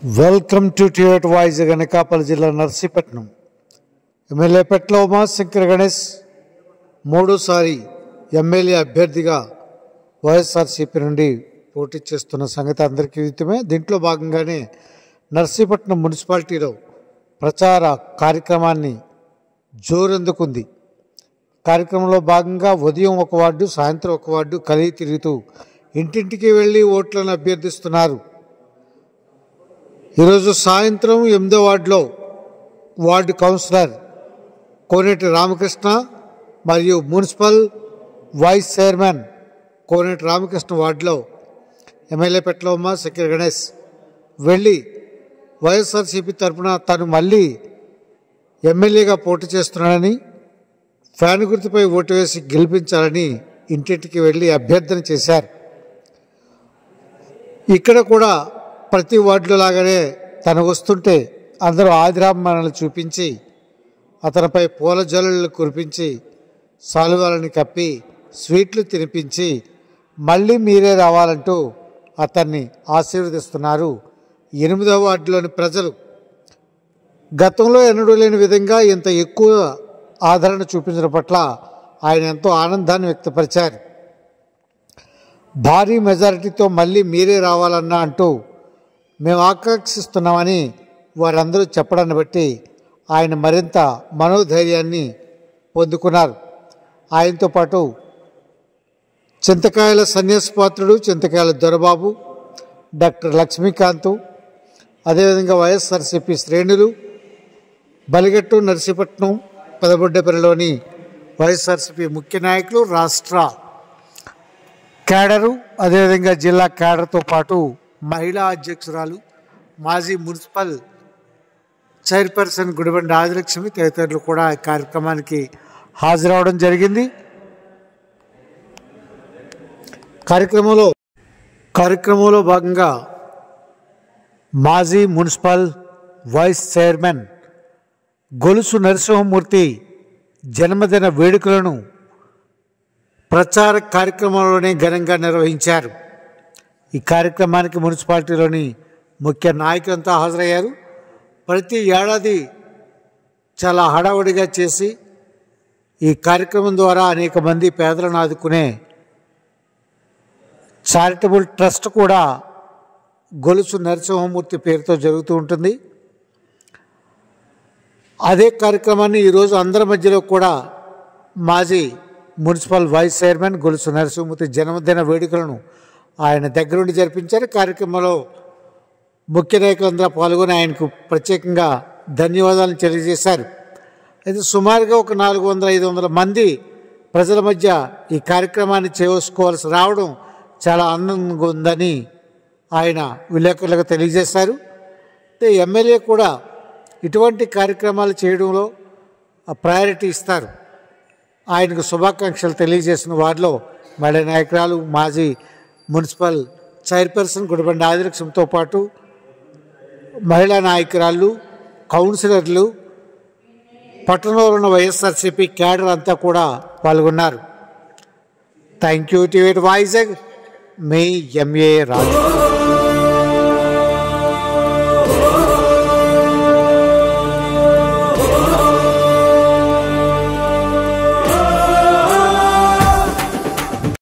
Welcome to టివేట్ voice Anakapalli జిల్లా Narsipatnam. MLA Petla Umashankar Ganesh మూడోసారి ఎమ్మెల్యే అభ్యర్థిగా వైఎస్ఆర్సీపీ నుండి పోటీ చేస్తున్న సంగతి అందరికీ విదితమే. దీంట్లో భాగంగానే నర్సీపట్నం మున్సిపాలిటీలో ప్రచార కార్యక్రమాన్ని జోరందుకుంది. కార్యక్రమంలో భాగంగా ఉదయం ఒక వార్డు, సాయంత్రం ఒక వార్డు కలిగి తిరుగుతూ ఇంటింటికి వెళ్ళి ఓట్లను అభ్యర్థిస్తున్నారు. ఈరోజు సాయంత్రం 8వ వార్డులో వార్డు కౌన్సిలర్ కోనేటి రామకృష్ణ మరియు municipal vice chairman Koneti Ramakrishna వార్డులో ఎమ్మెల్యే పెట్ల ఉమాశంకర్ గణేష్ వెళ్ళి వైఎస్ఆర్సీపీ తరఫున తను మళ్ళీ ఎమ్మెల్యేగా పోటీ చేస్తున్నాడని, ఫ్యాన్ గుర్తుపై ఓటు వేసి గెలిపించాలని ఇంటింటికి వెళ్ళి అభ్యర్థన చేశారు. ఇక్కడ కూడా ప్రతి వార్డులో లాగానే తను వస్తుంటే అందరూ ఆదిరామణలు చూపించి అతనిపై పూల జల్లులు కురిపించి సాలువాలని కప్పి స్వీట్లు తినిపించి మళ్ళీ మీరే రావాలంటూ అతన్ని ఆశీర్వదిస్తున్నారు 8వ వార్డులోని ప్రజలు. గతంలో ఎన్నడూ లేని విధంగా ఇంత ఎక్కువ ఆదరణ చూపించడం పట్ల ఆయన ఎంతో ఆనందాన్ని వ్యక్తపరిచారు. భారీ మెజారిటీతో మళ్ళీ మీరే రావాలన్నా అంటూ మేము ఆకాంక్షిస్తున్నామని వారందరూ చెప్పడాన్ని బట్టి ఆయన మరింత మనోధైర్యాన్ని పొందుకున్నారు. ఆయనతో పాటు చింతకాయల సన్యాసపాత్రుడు, చింతకాయల దొరబాబు, డాక్టర్ లక్ష్మీకాంత్, అదేవిధంగా వైఎస్ఆర్సీపీ శ్రేణులు, బలిగట్టు, నర్సీపట్నం, పెదబొడ్డపల్లిలోని వైఎస్ఆర్సీపీ ముఖ్య నాయకులు, రాష్ట్ర క్యాడరు, అదేవిధంగా జిల్లా క్యాడర్తో పాటు మహిళా అధ్యక్షురాలు, మాజీ మున్సిపల్ చైర్పర్సన్ గుడిబండి ఆదిలక్ష్మి తదితరులు కూడా ఈ కార్యక్రమానికి హాజరవడం జరిగింది. కార్యక్రమంలో భాగంగా మాజీ మున్సిపల్ వైస్ చైర్మన్ గొలుసు నరసింహమూర్తి జన్మదిన వేడుకలను ప్రచార కార్యక్రమంలోనే ఘనంగా నిర్వహించారు. ఈ కార్యక్రమానికి మున్సిపాలిటీలోని ముఖ్య నాయకులంతా హాజరయ్యారు. ప్రతి ఏడాది చాలా హడావుడిగా చేసి ఈ కార్యక్రమం ద్వారా అనేక మంది పేదలను ఆదుకునే చారిటబుల్ ట్రస్ట్ కూడా గొలుసు నరసింహమూర్తి పేరుతో జరుగుతూ ఉంటుంది. అదే కార్యక్రమాన్ని ఈరోజు అందరి మధ్యలో కూడా మాజీ మున్సిపల్ వైస్ చైర్మన్ గొలుసు నరసింహమూర్తి జన్మదిన వేడుకలను ఆయన దగ్గరుండి జరిపించారు. కార్యక్రమంలో ముఖ్య నాయకులందరూ పాల్గొని ఆయనకు ప్రత్యేకంగా ధన్యవాదాలను తెలియజేశారు. అయితే సుమారుగా ఒక 400-500 మంది ప్రజల మధ్య ఈ కార్యక్రమాన్ని చేసుకోవాల్సి రావడం చాలా ఆనందంగా ఉందని ఆయన విలేకరులకు తెలియజేశారు. ఎమ్మెల్యే కూడా ఇటువంటి కార్యక్రమాలు చేయడంలో ప్రయారిటీ ఇస్తారు. ఆయనకు శుభాకాంక్షలు తెలియజేసిన వారిలో మహిళా నాయకురాలు, మాజీ మున్సిపల్ చైర్పర్సన్ గుడిబండి ఆదిలక్ష్మితో పాటు మహిళా నాయకురాళ్ళు, కౌన్సిలర్లు, పట్టణంలో ఉన్న వైఎస్ఆర్సీపీ క్యాడర్ అంతా కూడా పాల్గొన్నారు. థ్యాంక్ యూ టివేట్ వాయిస్. మీ ఎంఏ రాజు.